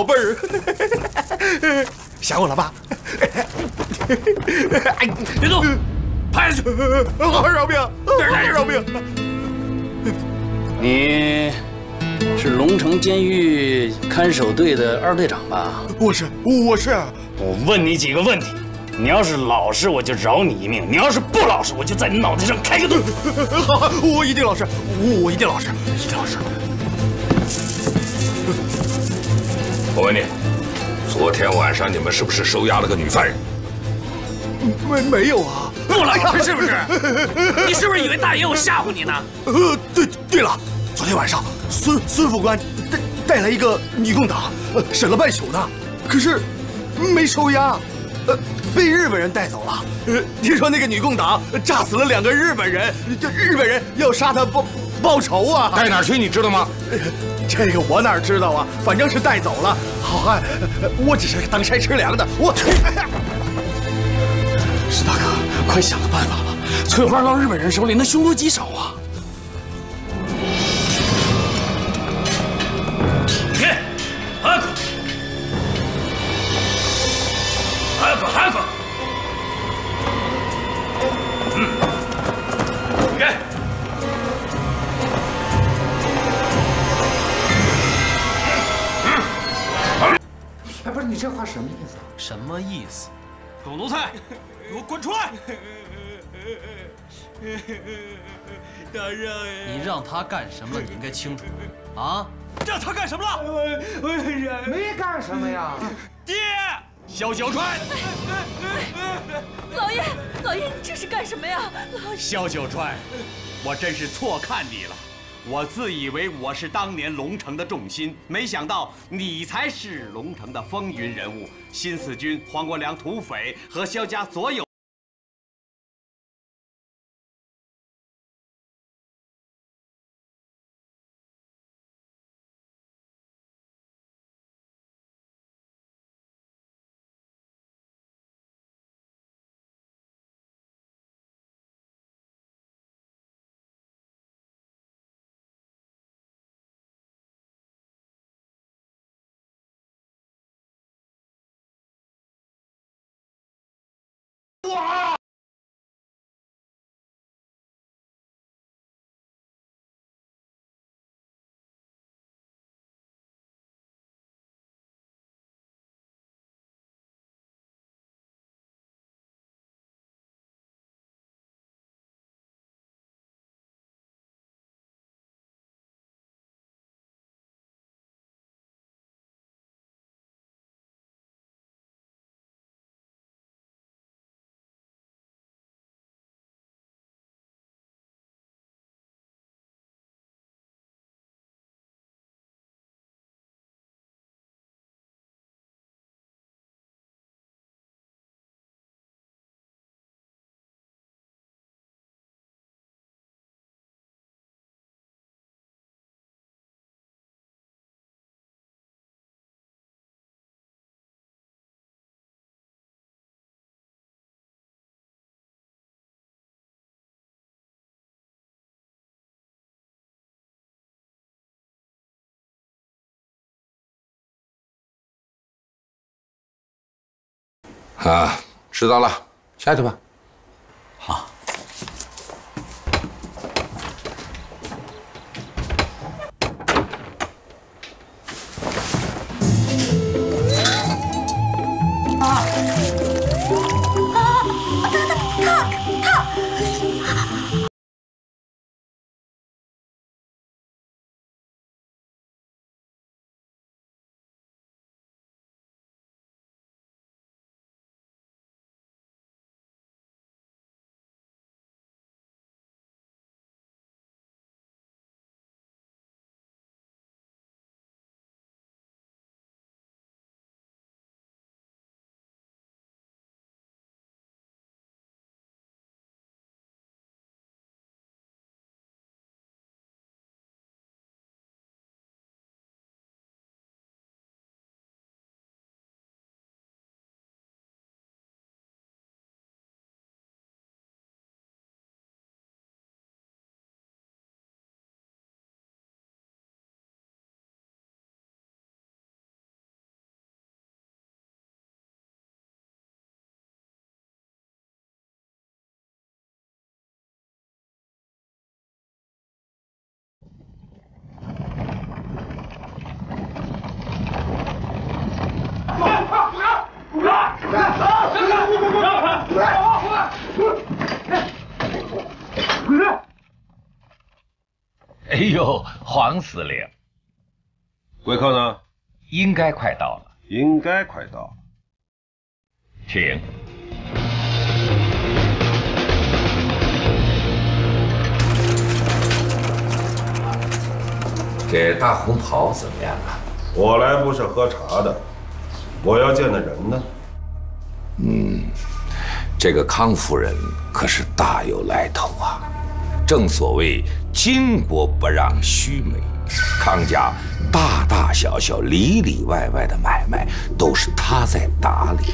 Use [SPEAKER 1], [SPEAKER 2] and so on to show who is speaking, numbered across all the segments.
[SPEAKER 1] 宝贝儿，想我了吧？
[SPEAKER 2] 哎，别动，拍下去！
[SPEAKER 1] 饶命！饶命！
[SPEAKER 3] 你是龙城监狱看守队的二队长吧？
[SPEAKER 1] 我是。
[SPEAKER 3] 我问你几个问题，你要是老实，我就饶你一命；你要是不老实，我就在你脑袋上开个洞。
[SPEAKER 1] 好，我一定老实，我一定老实，一定老实。
[SPEAKER 4] 我问你，昨天晚上你们是不是收押了个女犯人？
[SPEAKER 1] 没有啊！
[SPEAKER 2] 不老实是不是？你是不是以为大爷我吓唬你呢？
[SPEAKER 1] 对了，昨天晚上孙副官带来一个女共党，审了半宿呢，可是没收押，被日本人带走了。听说那个女共党炸死了2个日本人，这日本人要杀他报仇啊！
[SPEAKER 4] 带哪儿去你知道吗？
[SPEAKER 1] 这个我哪知道啊？反正是带走了。好汉，我只是当差吃粮的。我，
[SPEAKER 3] 石大哥，快想个办法吧！翠花到日本人手里，那凶多吉少啊！
[SPEAKER 2] 别，早く，早く！给。
[SPEAKER 5] 哎，不是你这话什么意思啊？
[SPEAKER 2] 什么意思？狗奴才，给我滚出来！
[SPEAKER 1] 大少爷，
[SPEAKER 2] 你让他干什么了？你应该清楚啊！让他干什么了？
[SPEAKER 5] 没干什么呀。
[SPEAKER 2] 爹，萧九川，
[SPEAKER 6] 老爷，你这是干什么呀？老爷，
[SPEAKER 7] 萧九川，我真是错看你了。我自以为我是当年龙城的重心，没想到你才是龙城的风云人物。新四军、黄国良土匪和萧家所有。
[SPEAKER 4] 啊，知道了，下去吧。
[SPEAKER 3] 好。
[SPEAKER 8] 呦，黄司令，
[SPEAKER 9] 贵客呢？
[SPEAKER 8] 应该快到了。
[SPEAKER 9] 应该快到了。
[SPEAKER 8] 请。
[SPEAKER 10] 这大红袍怎么样啊？
[SPEAKER 9] 我来不是喝茶的，我要见的人呢？
[SPEAKER 10] 这个康夫人可是大有来头啊！正所谓巾帼不让须眉，康家大大小小、里里外外的买卖都是她在打理。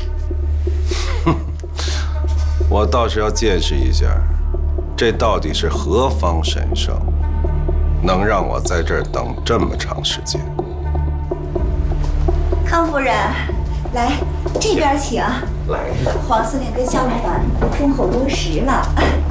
[SPEAKER 9] 我倒是要见识一下，这到底是何方神圣，能让我在这儿等这么长时间？
[SPEAKER 11] 康夫人，来这边请。
[SPEAKER 10] 来，
[SPEAKER 11] 黄司令跟肖老板都恭候多时了。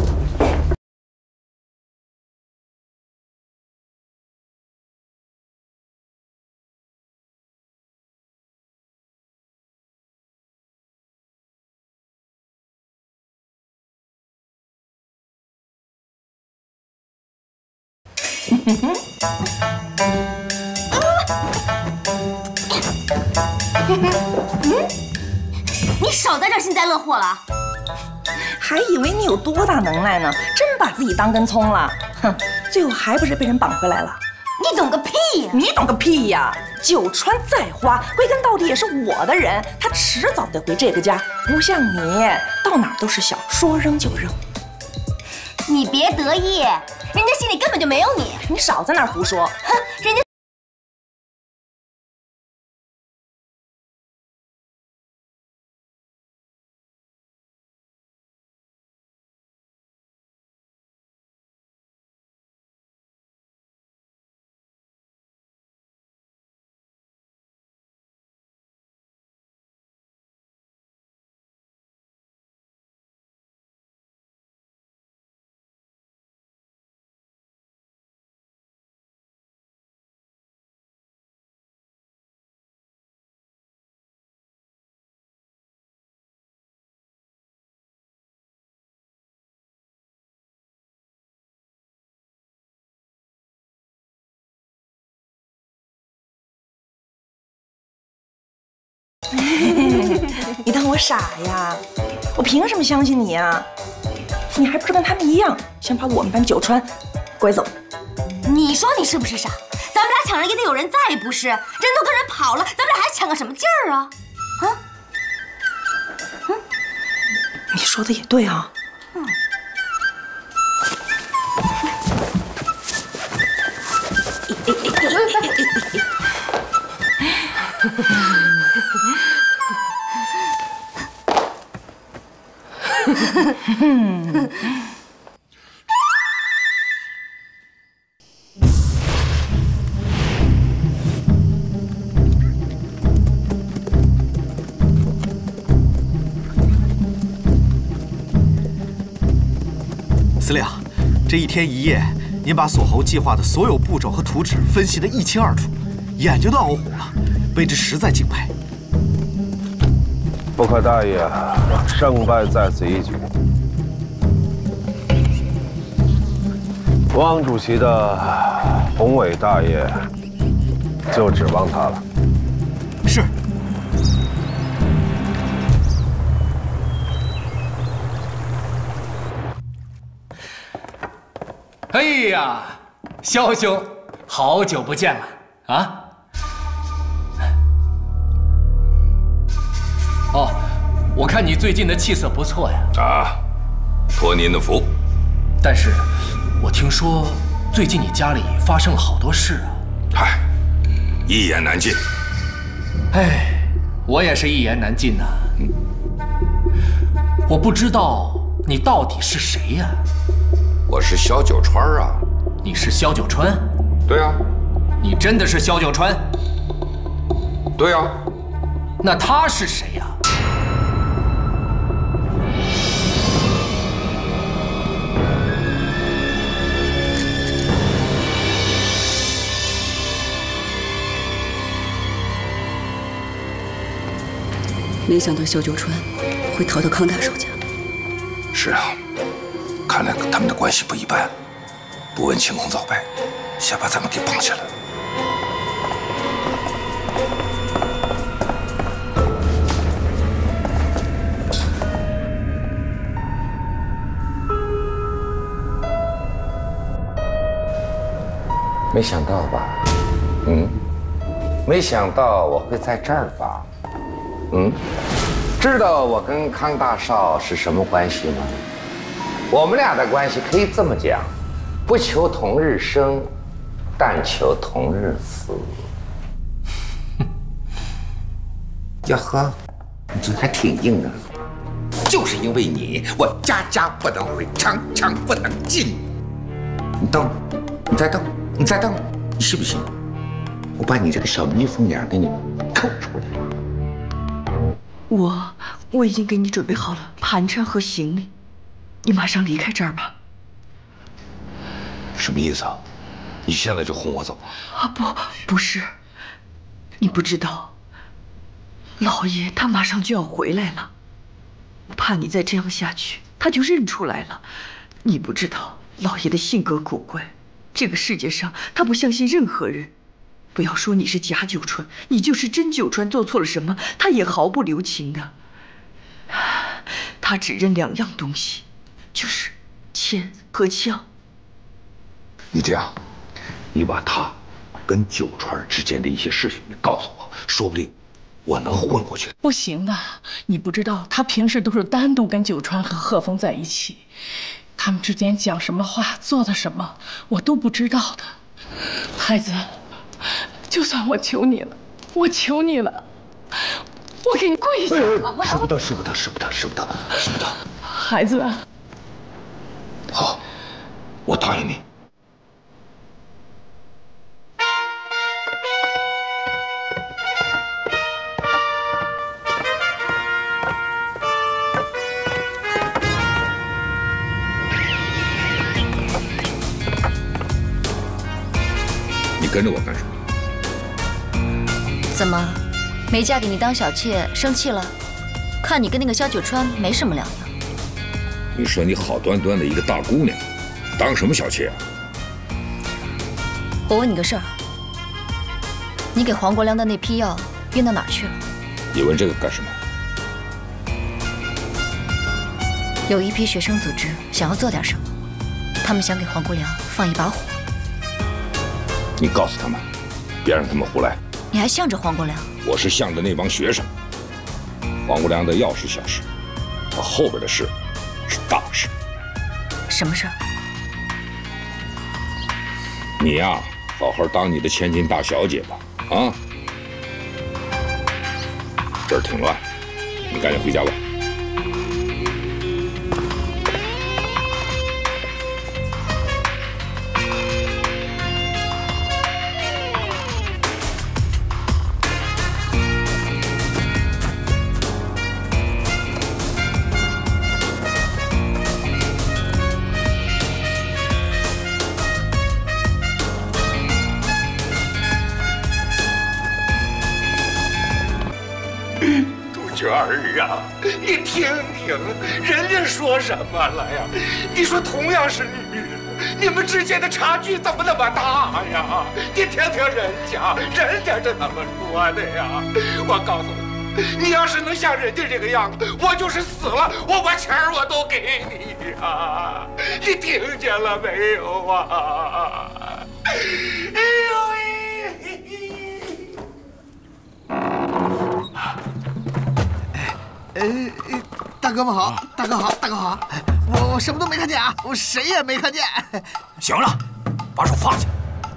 [SPEAKER 6] 你少在这儿幸灾乐祸了！
[SPEAKER 12] 还以为你有多大能耐呢，真把自己当根葱了。哼，最后还不是被人绑回来了。
[SPEAKER 6] 你懂个屁呀！
[SPEAKER 12] 你懂个屁呀！九川再花，归根到底也是我的人，他迟早得回这个家，不像你，到哪儿都是小，说扔就扔。
[SPEAKER 6] 你别得意，人家心里根本就没有你。
[SPEAKER 12] 你少在那儿胡说！
[SPEAKER 6] 哼，人家。
[SPEAKER 12] 你当我傻呀？我凭什么相信你呀？你还不是跟他们一样，想把我们班九川拐走？
[SPEAKER 6] 你说你是不是傻？咱们俩抢人也得有人在，不是？人都跟人跑了，咱们俩还抢个什么劲儿啊？啊？
[SPEAKER 12] 你说的也对啊。
[SPEAKER 1] 司令，这一天一夜，您把锁喉计划的所有步骤和图纸分析得一清二楚，眼睛都熬糊了，为之实在敬佩。
[SPEAKER 9] 不可大意啊，胜败在此一举。汪主席的宏伟大业，就指望他了。
[SPEAKER 1] 是。
[SPEAKER 2] 哎呀，肖兄，好久不见了啊！哦，我看你最近的气色不错呀。
[SPEAKER 10] 啊，托您的福。
[SPEAKER 2] 但是，我听说最近你家里发生了好多事啊。
[SPEAKER 10] 嗨，一言难尽。
[SPEAKER 2] 哎，我也是一言难尽呐。我不知道你到底是谁呀？
[SPEAKER 10] 我是萧九川啊。
[SPEAKER 2] 你是萧九川？
[SPEAKER 10] 对啊。
[SPEAKER 2] 你真的是萧九川？
[SPEAKER 10] 对啊。
[SPEAKER 2] 那他是谁呀？
[SPEAKER 13] 没想到萧九川会逃到康大手家。
[SPEAKER 10] 是啊，看来他们的关系不一般。不问青红皂白， 先把咱们给绑起来。没想到吧？没想到我会在这儿吧？知道我跟康大少是什么关系吗？我们俩的关系可以这么讲：不求同日生，但求同日死。呀呵，你嘴还挺硬啊！就是因为你，我家家不能回，场场不能进。你瞪，你再瞪，你再瞪，你信不信？我把你这个小蜜蜂眼给你抠出来。
[SPEAKER 13] 我已经给你准备好了盘缠和行李，你马上离开这儿吧。
[SPEAKER 10] 什么意思啊？你现在就轰我走
[SPEAKER 13] 啊？不是，你不知道，老爷他马上就要回来了，怕你再这样下去，他就认出来了。你不知道，老爷的性格古怪，这个世界上他不相信任何人。不要说你是假九川，你就是真九川，做错了什么，他也毫不留情的。他只认2样东西，就是钱和枪。
[SPEAKER 10] 你这样，你把他跟九川之间的一些事情你告诉我，说不定我能混过去。
[SPEAKER 14] 不行的，你不知道，他平时都是单独跟九川和贺峰在一起，他们之间讲什么话，做的什么，我都不知道的。孩子，就算我求你了，我求你了，我给你跪下！
[SPEAKER 10] 使不得，使不得，使不得，使不得，使不得！
[SPEAKER 14] 孩子，
[SPEAKER 10] 好，我答应你。你跟着我干什么？
[SPEAKER 6] 怎么，没嫁给你当小妾，生气了？看你跟那个萧九川没什么两样。
[SPEAKER 10] 你说你好端端的一个大姑娘，当什么小妾啊？
[SPEAKER 6] 我问你个事儿，你给黄国良的那批药运到哪儿去了？
[SPEAKER 10] 你问这个干什么？
[SPEAKER 6] 有一批学生组织想要做点什么，他们想给黄国良放一把火。
[SPEAKER 10] 你告诉他们，别让他们胡来。
[SPEAKER 6] 你还向着黄国良？
[SPEAKER 10] 我是向着那帮学生。黄国良的药是小事，他后边的事是大事。
[SPEAKER 6] 什么事儿？
[SPEAKER 10] 你呀，好好当你的千金大小姐吧，啊！这儿挺乱，你赶紧回家吧。
[SPEAKER 15] 娟儿啊，你听听，人家说什么了呀？你说同样是女人，你们之间的差距怎么那么大呀？你听听人家是怎么说的呀？我告诉你，你要是能像人家这个样子，我就是死了，我把钱我都给你呀！你听见了没有啊？哎
[SPEAKER 1] 呦！大哥们好，大哥好，大哥好，我什么都没看见啊，我谁也没看见。
[SPEAKER 2] 行了，把手放下。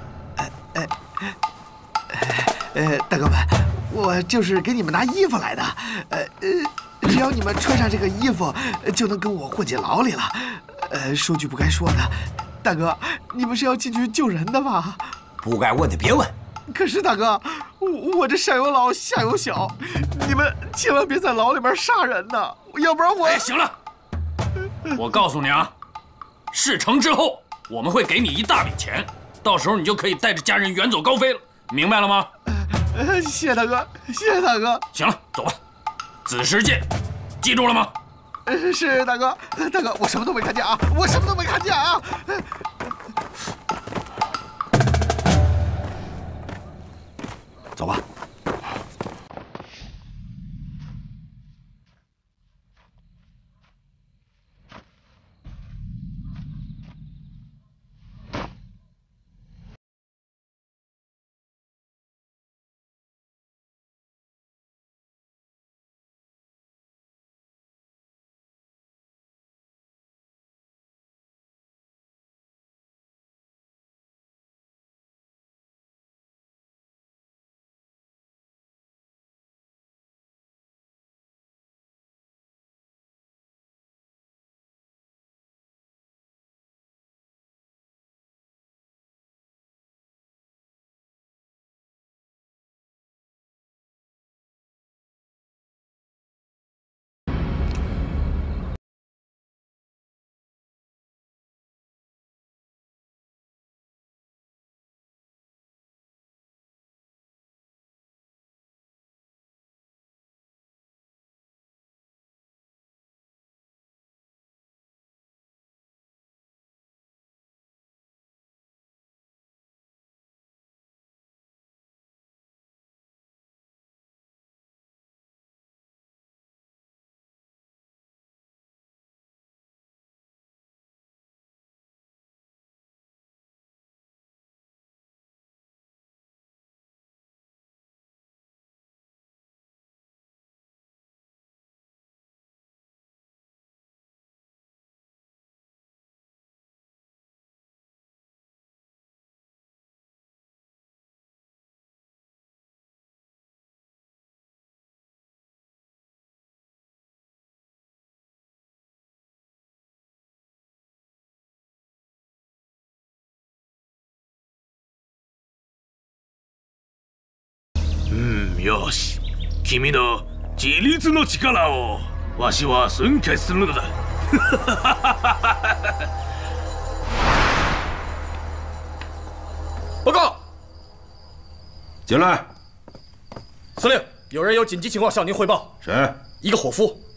[SPEAKER 1] 大哥们，我就是给你们拿衣服来的。只要你们穿上这个衣服，就能跟我混进牢里了。说句不该说的，大哥，你们是要进去救人的吧？
[SPEAKER 2] 不该问的别问。
[SPEAKER 1] 可是大哥，我这上有老下有小，你们千万别在牢里面杀人呐，要不然我……
[SPEAKER 2] 行了，我告诉你啊，事成之后我们会给你一大笔钱，到时候你就可以带着家人远走高飞了，明白了吗？
[SPEAKER 1] 谢谢大哥，谢谢大哥。
[SPEAKER 2] 行了，走吧，子时见，记住了吗？
[SPEAKER 1] 是大哥，大哥，我什么都没看见啊，我什么都没看见啊。 走吧。
[SPEAKER 16] よし、君の自立の力をわしは尊敬するのだ。
[SPEAKER 17] 报告，
[SPEAKER 9] 进来。
[SPEAKER 17] 司令，有人有紧急情况向您汇报。
[SPEAKER 9] 谁？
[SPEAKER 17] 一个伙夫